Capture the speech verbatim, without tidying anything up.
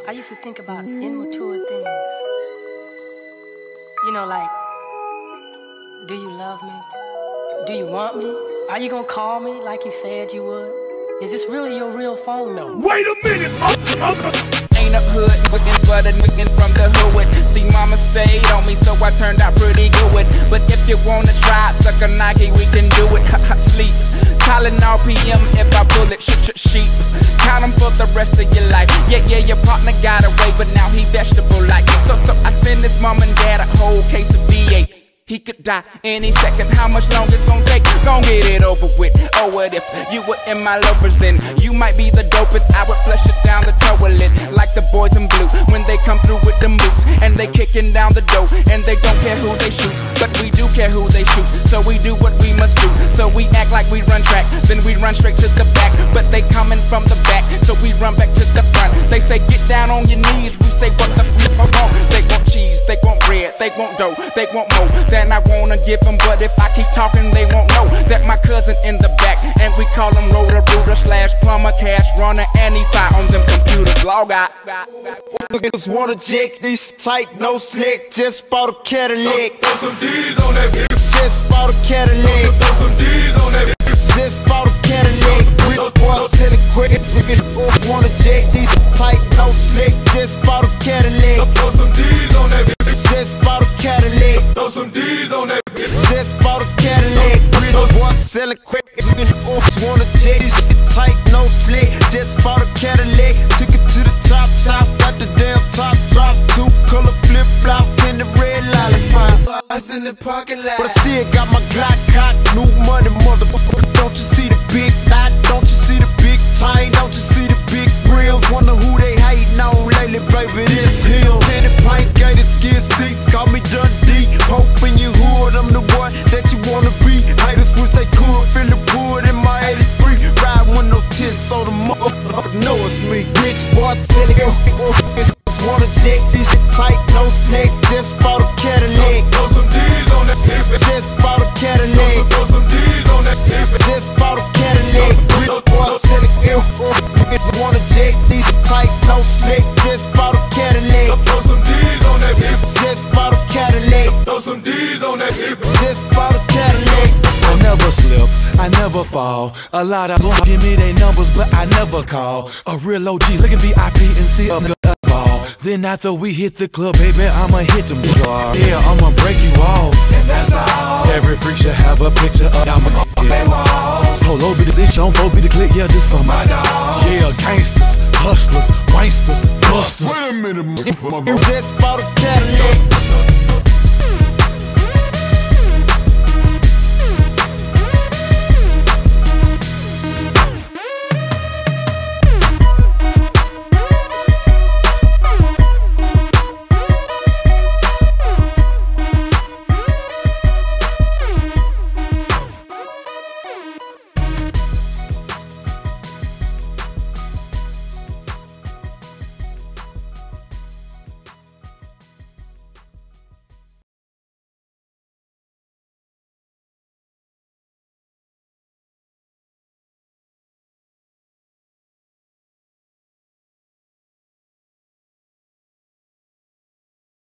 I used to think about immature things. You know, like, do you love me? Do you want me? Are you gonna call me like you said you would? Is this really your real phone number? Wait a minute, Ain't up hood, looking for the nigga from the hood. See, mama stayed on me, so I turned out pretty good. But if you wanna try, suck a Nike, we can do it. Sleep, calling all P M if I pull it. Shit, shit, sheep. Count 'em for the rest of your life. Yeah, yeah, your partner got away, but now he vegetable like. So, so I send his mom and dad a whole case of V eight. He could die any second. How much longer it's gonna take? Gon' get it over with. Oh, what if you were in my lovers? Then you might be the dopest. I would flush it down the toilet like the boys in blue when they come through with the moves and they kicking down the door and they don't care who they shoot, but we do care who they shoot. So we do what we must do. So we act like we run track, then we run straight to the back. But they coming from the back, so we run back to the front. They say get down on your knees. We say what the f wrong? They want cheese, they want bread, they want dough, they want more. Then I wanna give them, but if I keep talking, they won't know that my cousin in the back, and we call him Rotor Rooter slash Plumber, Cash Runner, and he fire on them computers. Log out. Niggas wanna jack these tight, no slick. Just bought a Cadillac. Throw some D's on that bitch. Just bought a Cadillac. Throw some D's on that bitch. Just bought a Cadillac. Rich boy selling quick. Niggas wanna jack these tight, no slick. Just bought a Cadillac. Throw some D's on that bitch. Just bought a Cadillac. Throw some D's on that bitch. Just bought a Cadillac. Rich boy selling quick. Niggas wanna jack these tight, no slick. Just bought a Cadillac. Took it to the top, top. Got the damn top drop. Two color flip flop in the red lollipop. I was in the parking lot, but I still got my Glock cock. New money, motherfucker. Don't you see the big dot? Don't you see the big tie? Don't you see the big grills? Wonder who they hating on lately, baby. This him. Penny pint, gated skin seats. Call me Dundee. Pope in your hood. I'm the one that you wanna be. Haters wish they could feel the wood in my eighty-three. Ride with no tits, so the motherfucker know it's me. Rich boy selling. Wanna jack these tight, no snake. Just bought a Cadillac. Throw some D's on that bitch. Just bought a Cadillac. Throw some D's on that bitch. Just bought a Cadillac. Rich boy selling. Niggas wanna jack these tight, no snake. Just bought a Cadillac. Throw some D's on that bitch. Just bought a Cadillac. Throw some D's on that bitch. Just bought a Cadillac. I never slip, I never fall. A lot of them give me their numbers, but I never call. A real O G looking V I P and see a nigga ball. Then after we hit the club, baby, I'ma hit them jar. Yeah, I'ma break you off. And that's all. Every freak should have a picture of I'ma They walls. Polo be the dish on, four be the click, yeah, this for my dog. Yeah, gangsters, hustlers, wanksters, busters. Wait a minute, Just bought a Cadillac.